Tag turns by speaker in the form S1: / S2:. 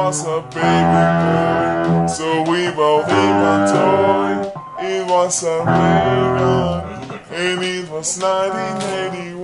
S1: was a baby boy, so we bought him a toy. It was a ray gun, and it was 1981.